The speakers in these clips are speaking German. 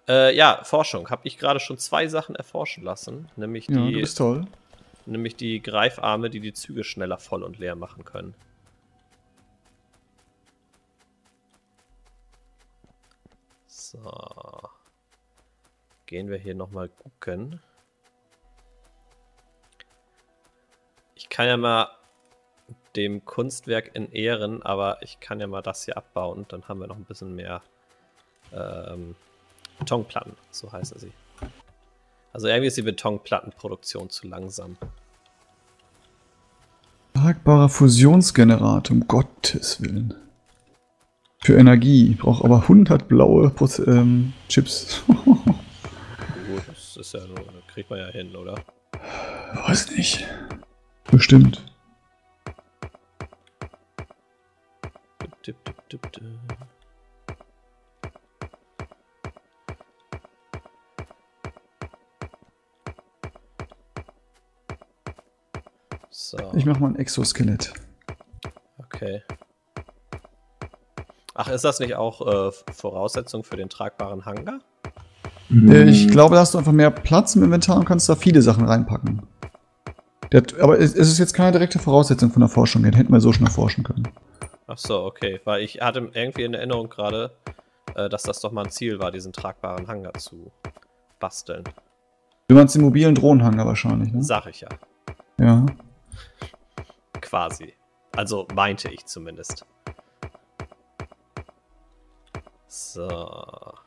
Ja, Forschung. Habe ich gerade schon 2 Sachen erforschen lassen. Nämlich Ja, du bist toll. nämlich die Greifarme, die die Züge schneller voll und leer machen können. So. Gehen wir hier nochmal gucken. Ich kann ja mal dem Kunstwerk in Ehren, aber ich kann ja mal das hier abbauen und dann haben wir noch ein bisschen mehr Betonplatten, so heißen sie. Also irgendwie ist die Betonplattenproduktion zu langsam. Tragbarer Fusionsgenerator, um Gottes Willen. Für Energie. Braucht aber 100 blaue Chips. Gut, das ist ja nur, kriegt man ja hin, oder? Weiß nicht. Bestimmt. Tipp, tipp, tipp, tipp. So. Ich mach mal ein Exoskelett. Okay. Ach, ist das nicht auch Voraussetzung für den tragbaren Hangar? Ich glaube, da hast du einfach mehr Platz im Inventar und kannst da viele Sachen reinpacken. Aber es ist jetzt keine direkte Voraussetzung von der Forschung. Den hätten wir so schon erforschen können. Ach so, okay. Weil ich hatte irgendwie in Erinnerung gerade, dass das doch mal ein Ziel war, diesen tragbaren Hangar zu basteln. Du meinst den mobilen Drohnenhangar wahrscheinlich, ne? Sag ich ja. Ja. Quasi. Also meinte ich zumindest. So.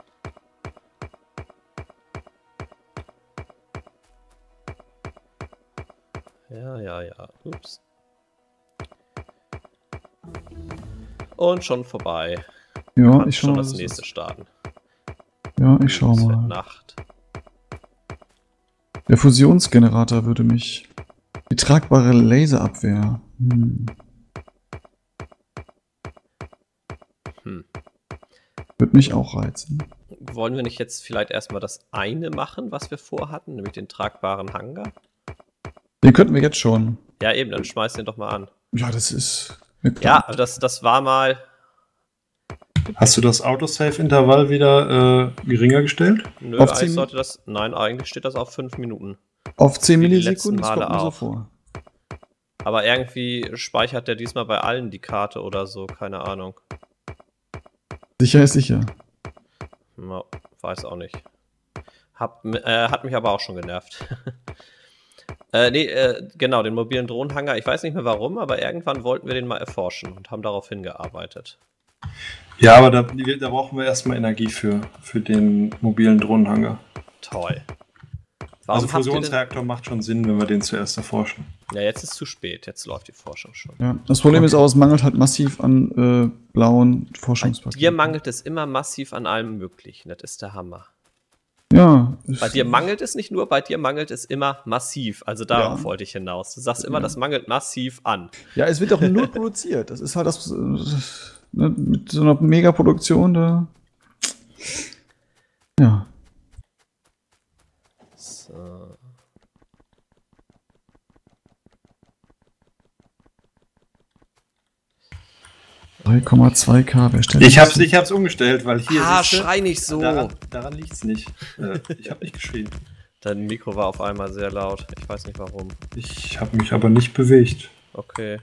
Ja. Ups. Und schon vorbei. Ja, ich schau schon mal. das nächste starten. Ja, ich schau Es wird mal. Nacht. Der Fusionsgenerator würde mich. Die tragbare Laserabwehr. Würde mich auch reizen. Wollen wir nicht jetzt vielleicht erstmal das eine machen, was wir vorhatten, nämlich den tragbaren Hangar? Den könnten wir jetzt schon. Ja, eben, dann schmeiß den doch mal an. Ja, das ist. Ja, das war mal. Hast du das Autosave-Intervall wieder geringer gestellt? Nö, Auf eigentlich 10 sollte das. Nein, eigentlich steht das auf 5 Minuten. Auf 10 Wie die letzten Millisekunden, das Male kommt mir so auch. vor. Aber irgendwie speichert der diesmal bei allen die Karte oder so, keine Ahnung. Sicher ist sicher. No, weiß auch nicht. Hat mich aber auch schon genervt. Genau, den mobilen Drohnenhangar. Ich weiß nicht mehr warum, aber irgendwann wollten wir den mal erforschen und haben darauf hingearbeitet. Ja, aber da brauchen wir erstmal Energie für den mobilen Drohnenhangar. Toll. Also Fusionsreaktor macht schon Sinn, wenn wir den zuerst erforschen. Ja, jetzt ist zu spät. Jetzt läuft die Forschung schon. Ja, das Problem ist auch, es mangelt halt massiv an blauen Forschungspaketen. Dir mangelt es immer massiv an allem Möglichen. Das ist der Hammer. Ja. Bei dir mangelt es nicht nur, bei dir mangelt es immer massiv. Also darauf wollte ich hinaus. Du sagst immer, das mangelt massiv an. Ja, es wird auch null produziert. Das ist halt das mit so einer Megaproduktion da. Ja. So. $3,2K, wer stellt Ich das? hab's umgestellt, weil hier. Schrei nicht so. Daran liegt's nicht. Ich habe nicht geschrien. Dein Mikro war auf einmal sehr laut. Ich weiß nicht warum. Ich habe mich aber nicht bewegt. Okay.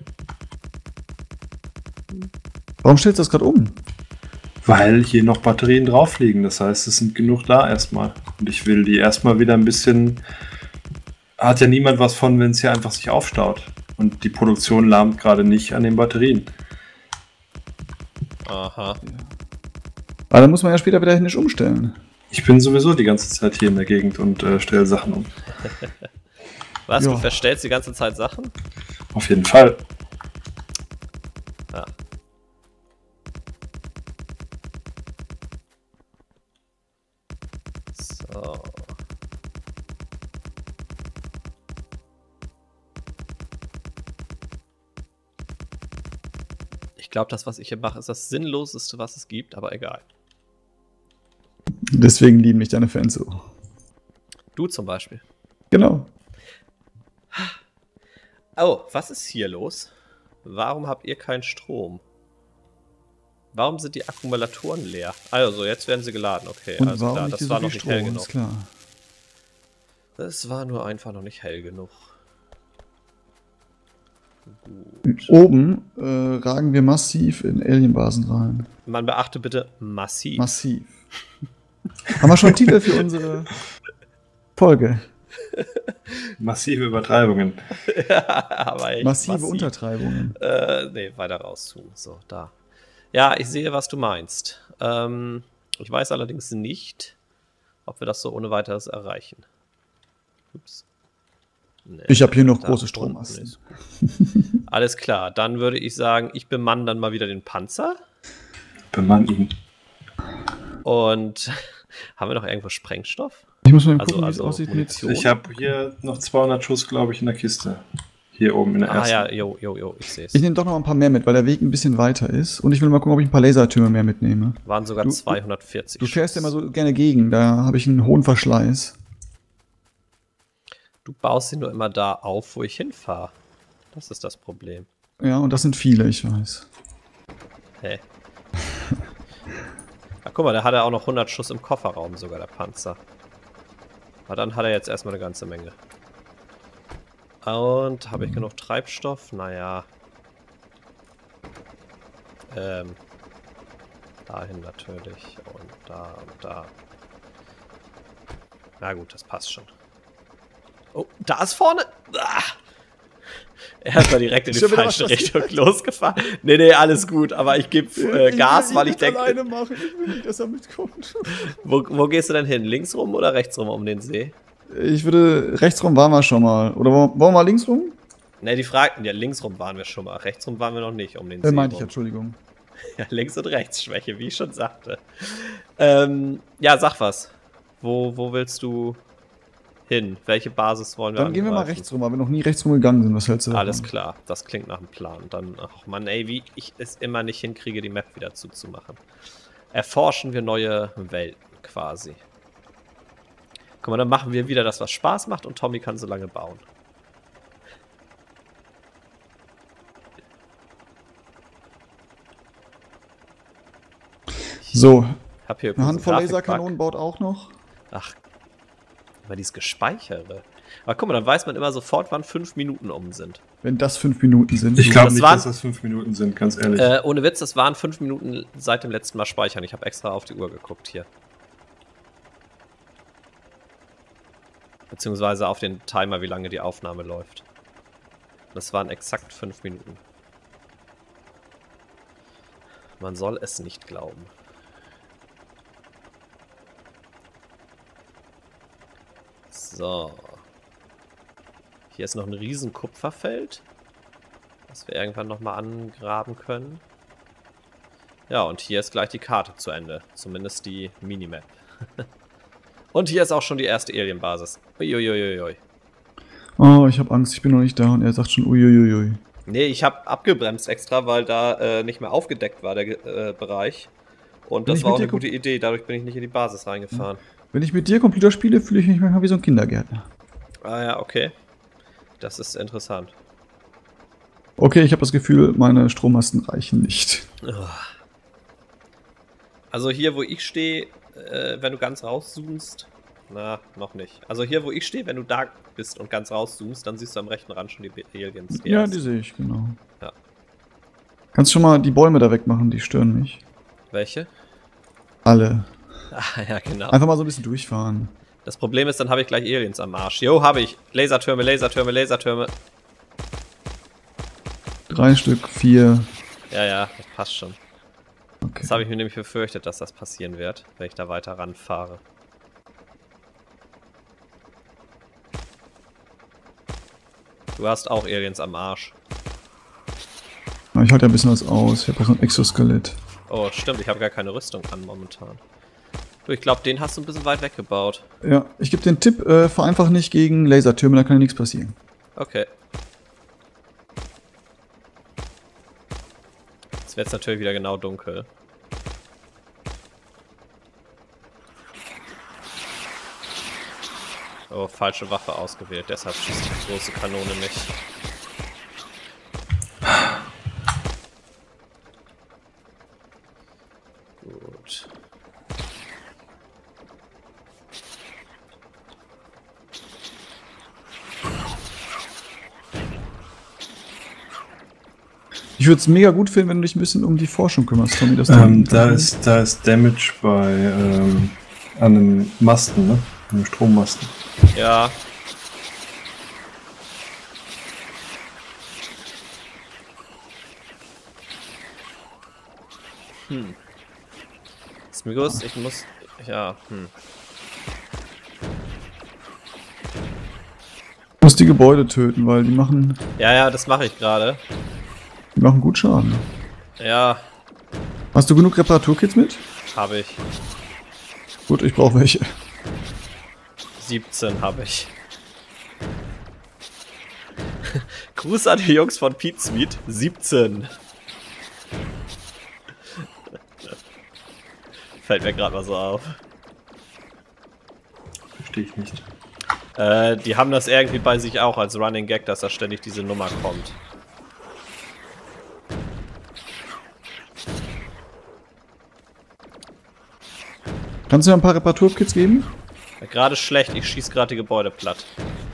Warum stellst du das gerade um? Weil hier noch Batterien drauf liegen. Das heißt, es sind genug da erstmal. Und ich will die erstmal wieder ein bisschen. Hat ja niemand was von, wenn es hier einfach sich aufstaut. Und die Produktion lahmt gerade nicht an den Batterien. Aha. Aber dann muss man ja später wieder händisch umstellen. Ich bin sowieso die ganze Zeit hier in der Gegend und stelle Sachen um. Was? Ja. Du verstellst die ganze Zeit Sachen? Auf jeden Fall. Ja. So. Ich glaube, das, was ich hier mache, ist das Sinnloseste, was es gibt, aber egal. Deswegen lieben mich deine Fans so. Du zum Beispiel. Genau. Oh, was ist hier los? Warum habt ihr keinen Strom? Warum sind die Akkumulatoren leer? Also, jetzt werden sie geladen. Okay, Und also warum klar, nicht das so war viel noch nicht hell Strom? genug. Ist klar. Das war nur einfach noch nicht hell genug. Oben ragen wir massiv in Alienbasen rein. Man beachte bitte massiv. Massiv. Haben wir schon einen Titel für unsere Folge? Massive Übertreibungen. Ja, aber echt Massive massiv. Untertreibungen. Nee, weiter rauszoomen. So, da. Ja, ich sehe, was du meinst. Ich weiß allerdings nicht, ob wir das so ohne weiteres erreichen. Ups. Nee, Ich habe hier noch da große unten Strommasten. ist Alles klar, dann würde ich sagen, ich bemanne dann mal wieder den Panzer. Bemann ihn. Und haben wir noch irgendwo Sprengstoff? Ich muss mal Also- gucken, wie es also aussieht mit... Munition. Ich habe hier noch 200 Schuss, glaube ich, in der Kiste. Hier oben in der Ah ersten. ja, jo, ich sehe es. Ich nehme doch noch ein paar mehr mit, weil der Weg ein bisschen weiter ist. Und ich will mal gucken, ob ich ein paar Lasertürme mehr mitnehme. Waren sogar Du- 240 Du fährst ja Schuss. immer so gerne gegen, da habe ich einen hohen Verschleiß. Du baust sie nur immer da auf, wo ich hinfahre. Das ist das Problem. Ja, und das sind viele, ich weiß. Hä? Ach, guck mal, da hat er auch noch 100 Schuss im Kofferraum, sogar der Panzer. Aber dann hat er jetzt erstmal eine ganze Menge. Und habe ich genug Treibstoff? Naja. Dahin natürlich. Und da und da. Na gut, das passt schon. Oh, da ist vorne! Ah! Er ist mal direkt in die Schon wieder falsche was Richtung losgefahren. Nee, alles gut, aber ich gebe Gas, weil ich denke. alleine machen. Ich will nicht, dass er mitkommt. Wo gehst du denn hin? Links rum oder rechts rum um den See? Ich würde... Rechts rum waren wir schon mal. Oder wollen wir mal links rum? Ne, die fragten ja, links rum waren wir schon mal. Rechts rum waren wir noch nicht um den See. Meinte ich, rum. Entschuldigung. Ja, Links- und Rechtsschwäche, wie ich schon sagte. Ja, sag was. Wo willst du hin? Welche Basis wollen wir Dann gehen wir mal angreifen? rechts rum, weil wir noch nie rechts rum gegangen sind. Was hältst du davon? Alles klar, das klingt nach einem Plan. Dann, ach Mann, ey, wie ich es immer nicht hinkriege, die Map wieder zuzumachen. Erforschen wir neue Welten quasi. Guck mal, dann machen wir wieder das, was Spaß macht und Tommy kann so lange bauen. So, Ich hab hier eine Handvoll Grafikbug. Laserkanonen baut auch noch. Ach, aber dieses Gespeicherte. Aber guck mal, dann weiß man immer sofort, wann 5 Minuten um sind. Wenn das 5 Minuten sind. Ich glaube Das nicht, waren- dass das 5 Minuten sind, ganz ehrlich. Ohne Witz, das waren 5 Minuten seit dem letzten Mal speichern. Ich habe extra auf die Uhr geguckt hier. Beziehungsweise auf den Timer, wie lange die Aufnahme läuft. Das waren exakt 5 Minuten. Man soll es nicht glauben. So. Hier ist noch ein riesen Kupferfeld, das wir irgendwann nochmal angraben können. Ja, und hier ist gleich die Karte zu Ende. Zumindest die Minimap. Und hier ist auch schon die erste Alien-Basis. Uiuiuiui. Oh, ich habe Angst, ich bin noch nicht da und er sagt schon uiuiui. Nee, ich habe abgebremst extra, weil da nicht mehr aufgedeckt war, der Bereich. Und Wenn das ich war mit auch dir eine gute Idee. Dadurch bin ich nicht in die Basis reingefahren. Wenn ich mit dir Computer spiele, fühle ich mich manchmal wie so ein Kindergärtner. Ah ja, okay. Das ist interessant. Okay, ich habe das Gefühl, meine Strommasten reichen nicht. Also hier, wo ich stehe, wenn du ganz rauszoomst, na, noch nicht. Also hier, wo ich stehe, wenn du da bist und ganz rauszoomst, dann siehst du am rechten Rand schon die Aliens. Ja, ersten. die sehe ich, genau. Ja. Kannst schon mal die Bäume da wegmachen, die stören mich. Welche? Alle. Ah, ja, genau. Einfach mal so ein bisschen durchfahren. Das Problem ist, dann habe ich gleich Aliens am Arsch. Jo, habe ich. Lasertürme, Lasertürme, Lasertürme. 3 Stück, 4. Ja, das passt schon. Okay. Das habe ich mir nämlich befürchtet, dass das passieren wird, wenn ich da weiter ranfahre. Du hast auch Aliens am Arsch. Ja, ich halte ja ein bisschen was aus. Ich habe auch so ein Exoskelett. Oh, stimmt, ich habe gar keine Rüstung an momentan. Du, ich glaube, den hast du ein bisschen weit weggebaut. Ja, ich gebe den Tipp, fahr einfach nicht gegen Lasertürme, da kann ja nichts passieren. Okay. Jetzt wird es natürlich wieder genau dunkel. Oh, falsche Waffe ausgewählt, deshalb schießt die große Kanone nicht. Ich würde es mega gut finden, wenn du dich ein bisschen um die Forschung kümmerst, Tommy. Da ist Damage bei an einem Masten, ne? An einem Strommasten. Ja. Ist mir gewusst, ich muss... Ja, Du musst die Gebäude töten, weil die machen Ja, das mache ich gerade. gut Schaden. Ja, Hast du genug Reparaturkits mit? habe ich. Gut, ich brauche welche. 17 habe ich. Gruß an die Jungs von Pete's Meat. 17. Fällt mir gerade mal so auf. Verstehe ich nicht. Die haben das irgendwie bei sich auch als Running Gag, dass da ständig diese Nummer kommt. Kannst du mir ein paar Reparaturkits geben? Gerade schlecht, ich schieße gerade die Gebäude platt.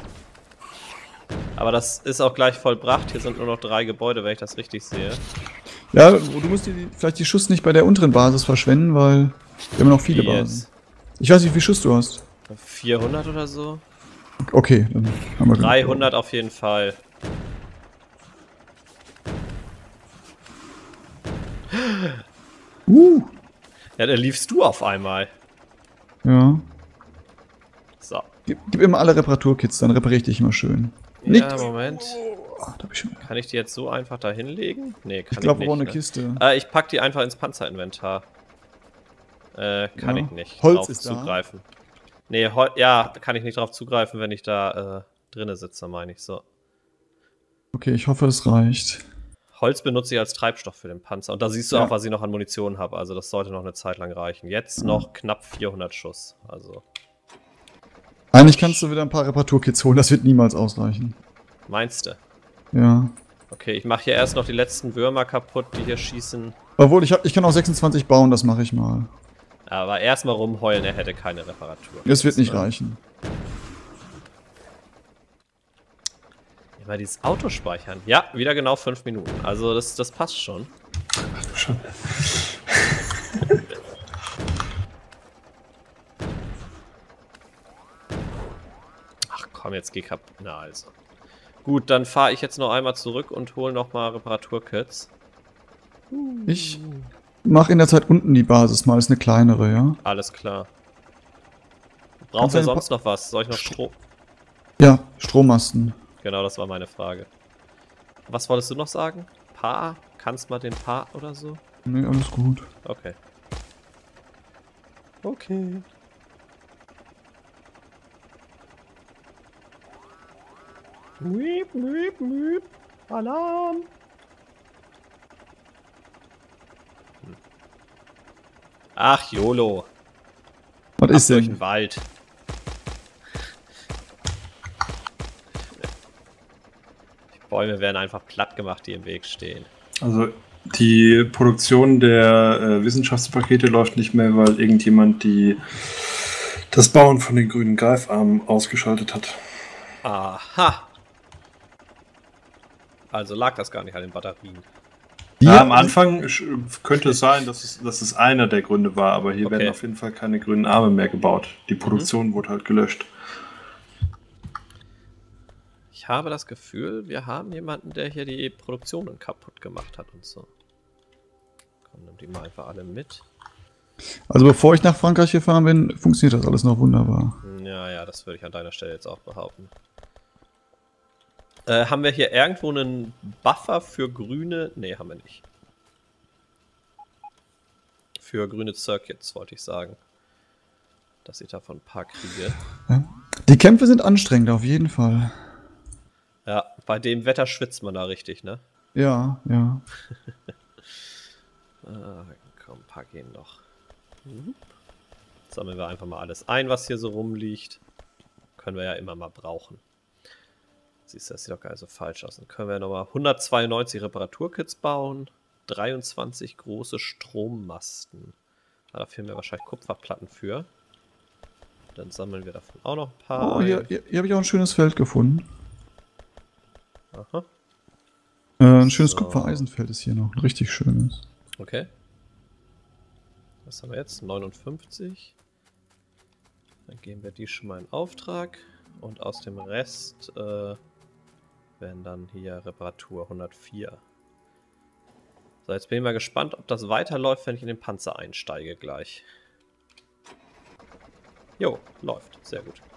Aber das ist auch gleich vollbracht. Hier sind nur noch 3 Gebäude, wenn ich das richtig sehe. Ja, du musst vielleicht die Schuss nicht bei der unteren Basis verschwenden, weil wir haben noch viele Wie Basen. jetzt? Ich weiß nicht, wie viel Schuss du hast. 400 oder so? Okay, dann haben wir 300 auf jeden Fall. Ja, da liefst du auf einmal. Ja. So. Gib immer alle Reparaturkits, dann repariere ich dich immer schön. Ja, Moment. Da hab ich schon. Kann ich die jetzt so einfach da hinlegen? Nee, kann Ich glaube, nicht. wir brauchen eine Ne? Kiste. Ich pack die einfach ins Panzerinventar. Kann Ja. ich nicht Holz drauf ist da. zugreifen. Nee, ja, kann ich nicht drauf zugreifen, wenn ich da drinne sitze, meine ich so. Okay, ich hoffe, es reicht. Holz benutze ich als Treibstoff für den Panzer. Und da siehst du Ja. auch, was ich noch an Munition habe. Also das sollte noch eine Zeit lang reichen. Jetzt noch knapp 400 Schuss. Also, Eigentlich kannst du wieder ein paar Reparaturkits holen, das wird niemals ausreichen. meinst du? Ja. Okay, ich mache hier erst noch die letzten Würmer kaputt, die hier schießen. Obwohl, ich kann auch 26 bauen, das mache ich mal. Aber erstmal rumheulen, er hätte keine Reparatur. Das wird nicht reichen. Immer dieses Auto speichern. Ja, wieder genau 5 Minuten. Also das passt schon. Schon. Ach komm, jetzt geh kaputt. Na also. Gut, dann fahre ich jetzt noch einmal zurück und hole nochmal Reparaturkits. Ich mache in der Zeit unten die Basis mal, ist eine kleinere, ja? Alles klar. Brauchen Kannst wir du sonst noch was? Soll ich noch Strom? Ja, Strommasten. Genau, das war meine Frage. Was wolltest du noch sagen? Paar? Kannst mal den Paar oder so? Nee, alles gut. Okay. Okay. Miep, miep, miep. Alarm. Ach, YOLO. Was Ab ist durch denn? den Wald. Die Bäume werden einfach platt gemacht, die im Weg stehen. Also die Produktion der Wissenschaftspakete läuft nicht mehr, weil irgendjemand das Bauen von den grünen Greifarmen ausgeschaltet hat. Aha. Also lag das gar nicht an den Batterien. Ja, am Anfang könnte es sein, dass es einer der Gründe war, aber hier Okay. werden auf jeden Fall keine grünen Arme mehr gebaut. Die Produktion wurde halt gelöscht. Ich habe das Gefühl, wir haben jemanden, der hier die Produktionen kaputt gemacht hat und so. Komm, nimm die mal einfach alle mit. Also bevor ich nach Frankreich gefahren bin, funktioniert das alles noch wunderbar. Ja, das würde ich an deiner Stelle jetzt auch behaupten. Haben wir hier irgendwo einen Buffer für grüne? Nee, haben wir nicht. Für grüne Circuits, wollte ich sagen. Dass ich davon ein paar kriege. Ja. Die Kämpfe sind anstrengend, auf jeden Fall. Ja, bei dem Wetter schwitzt man da richtig, ne? Ja, ja. Komm, ein paar gehen noch. Sammeln wir einfach mal alles ein, was hier so rumliegt. Können wir ja immer mal brauchen. Siehst du, das sieht doch gar nicht so falsch aus. Dann können wir nochmal 192 Reparaturkits bauen. 23 große Strommasten. Da fehlen mir wahrscheinlich Kupferplatten für. Dann sammeln wir davon auch noch ein paar. Oh, hier habe ich auch ein schönes Feld gefunden. Aha. Ein schönes So. Kupfereisenfeld ist hier noch. Ein richtig schönes. Okay. Was haben wir jetzt? 59. Dann geben wir die schon mal in Auftrag. Und aus dem Rest werden dann hier Reparatur 104. So, jetzt bin ich mal gespannt, ob das weiterläuft, wenn ich in den Panzer einsteige gleich. Jo, läuft. Sehr gut.